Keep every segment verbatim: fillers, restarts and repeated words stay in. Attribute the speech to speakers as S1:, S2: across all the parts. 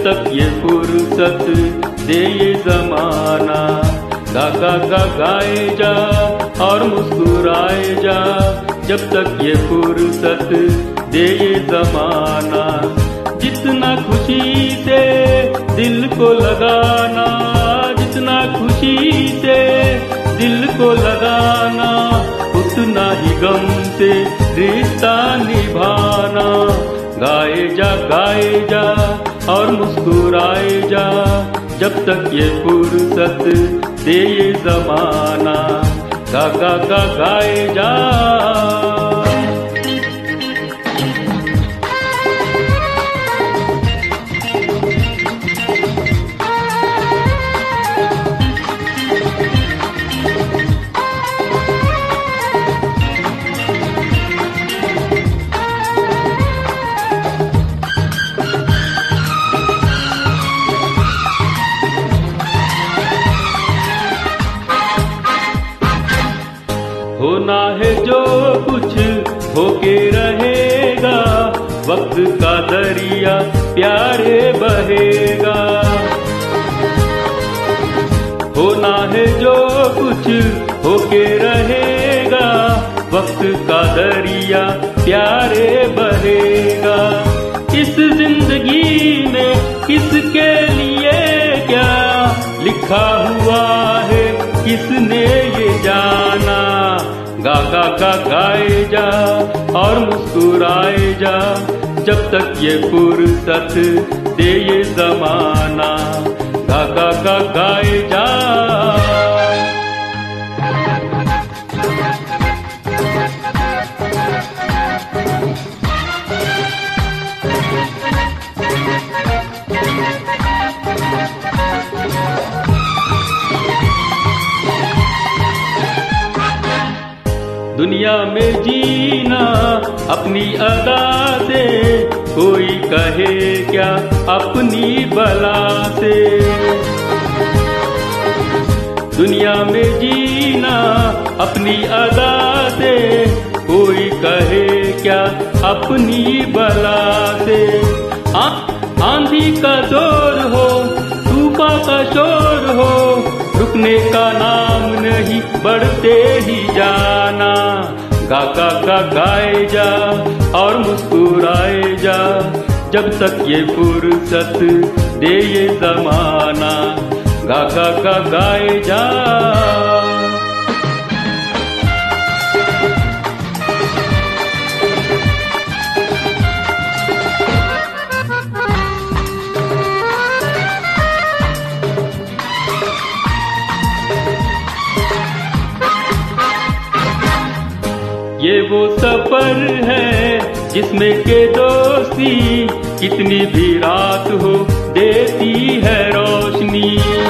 S1: तक ये फुर्सत दे ये जमाना। गा गा गा गाए जा और मुस्कुराए जा, जब तक ये फुर्सत दे ये जमाना। जितना खुशी से दिल को लगाना, जितना खुशी से दिल को लगाना, उतना ही गम से रिश्ता निभाना। गाए जा गाए जा और मुस्कुराए जा, जब तक ये फुर्सत दे ये जमाना। गा गा गा गाए जा। होना है जो कुछ होके रहेगा, वक्त का दरिया प्यारे बहेगा। होना है जो कुछ होके रहेगा, वक्त का दरिया प्यारे बहेगा। इस जिंदगी में किसके लिए क्या लिखा हुआ है, किसने ये जाना। गा गा गा गाए जा और मुस्कुराए जा, जब तक ये फुर्सत दे ये जमाना। गा गा गा गाए जा। दुनिया में जीना अपनी अदा से, कोई कहे क्या अपनी बला से। दुनिया में जीना अपनी अदा से, कोई कहे क्या अपनी बला से। आ, आंधी का जोर हो, तूफान का शोर हो, रुकने का नाम नहीं, बढ़ते ही जाना। गा गा गा गाए जा और मुस्कुराए जा, जब तक ये फुर्सत दे ये जमाना। गा गा गा गाए जा। ये वो सफर है जिसमें के दोस्ती कितनी भी रात हो देती है रोशनी।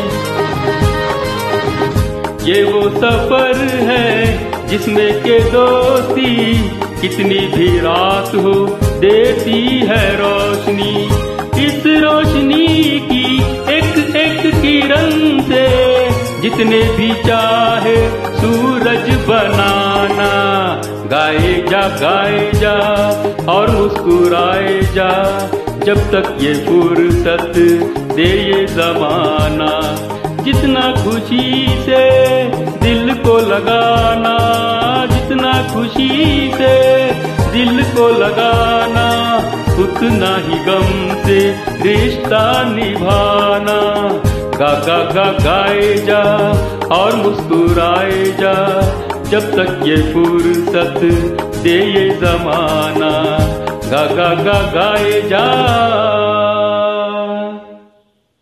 S1: ये वो सफर है जिसमें के दोस्ती कितनी भी रात हो देती है रोशनी। इस रोशनी की एक एक किरण से जितने भी चाहे सूरज बनाना। गाए जा गाए जा और मुस्कुराए जा, जब तक ये फुर्सत दे ये जमाना। जितना खुशी से दिल को लगाना, जितना खुशी से दिल को लगाना, उतना ही गम से रिश्ता निभाना। गा गा गा गाए जा और मुस्कुराए जा, जब तक ये फुर्सत दे ये जमाना। गा गा गा गाए जा।